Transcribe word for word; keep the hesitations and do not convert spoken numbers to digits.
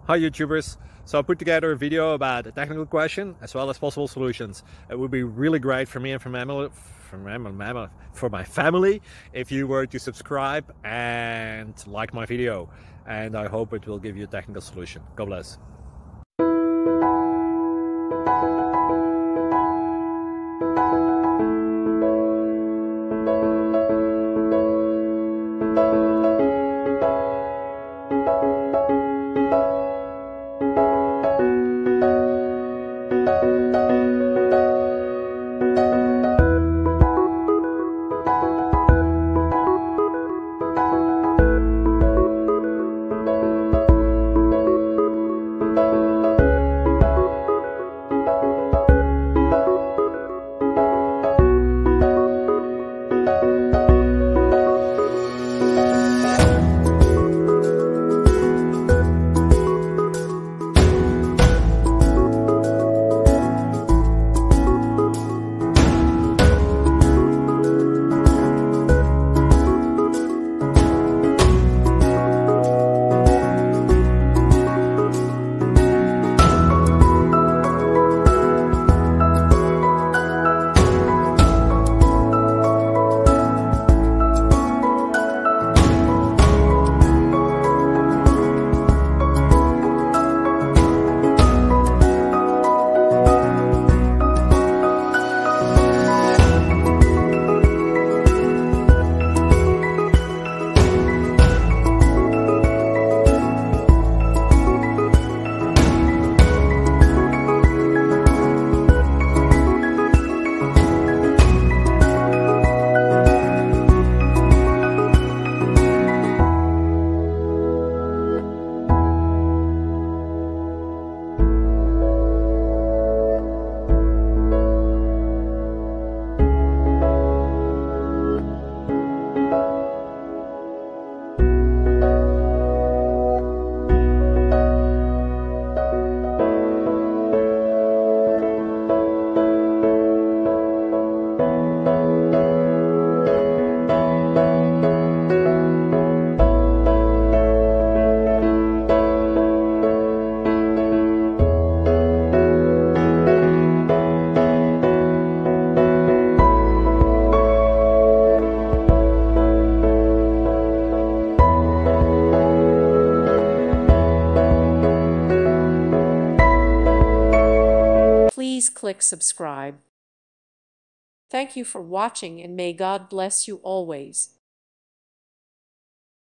Hi YouTubers! So I put together a video about a technical question as well as possible solutions. It would be really great for me and for my family, for my, for my family if you were to subscribe and like my video, and I hope it will give you a technical solution. God bless. Please click subscribe. Thank you for watching, and may God bless you always.